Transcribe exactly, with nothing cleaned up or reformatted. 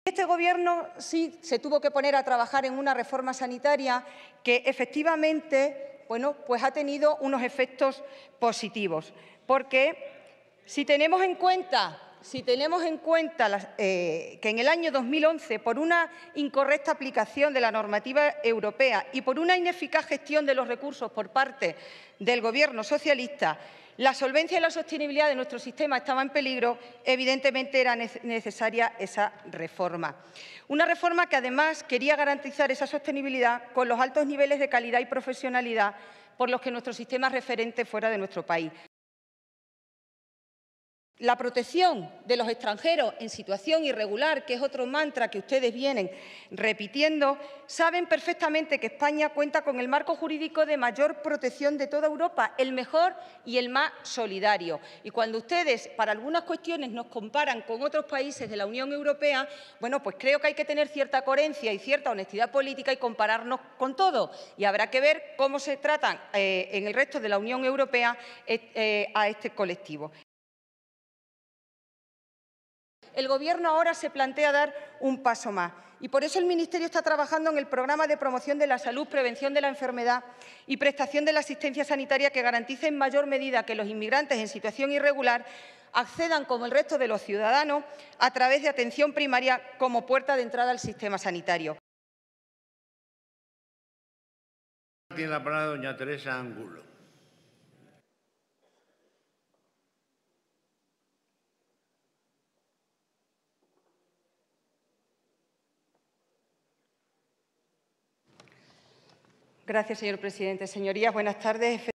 Este Gobierno sí se tuvo que poner a trabajar en una reforma sanitaria que efectivamente, bueno, pues ha tenido unos efectos positivos, porque si tenemos en cuenta, si tenemos en cuenta las, eh, que en el año dos mil once, por una incorrecta aplicación de la normativa europea y por una ineficaz gestión de los recursos por parte del Gobierno socialista, la solvencia y la sostenibilidad de nuestro sistema estaba en peligro, evidentemente era necesaria esa reforma. Una reforma que, además, quería garantizar esa sostenibilidad con los altos niveles de calidad y profesionalidad por los que nuestro sistema es referente fuera de nuestro país. La protección de los extranjeros en situación irregular, que es otro mantra que ustedes vienen repitiendo, saben perfectamente que España cuenta con el marco jurídico de mayor protección de toda Europa, el mejor y el más solidario. Y cuando ustedes, para algunas cuestiones, nos comparan con otros países de la Unión Europea, bueno, pues creo que hay que tener cierta coherencia y cierta honestidad política y compararnos con todo. Y habrá que ver cómo se tratan eh, en el resto de la Unión Europea eh, a este colectivo. El Gobierno ahora se plantea dar un paso más y por eso el Ministerio está trabajando en el programa de promoción de la salud, prevención de la enfermedad y prestación de la asistencia sanitaria que garantice en mayor medida que los inmigrantes en situación irregular accedan, como el resto de los ciudadanos, a través de atención primaria como puerta de entrada al sistema sanitario. Tiene la palabra doña Teresa Angulo. Gracias, señor presidente. Señorías, buenas tardes.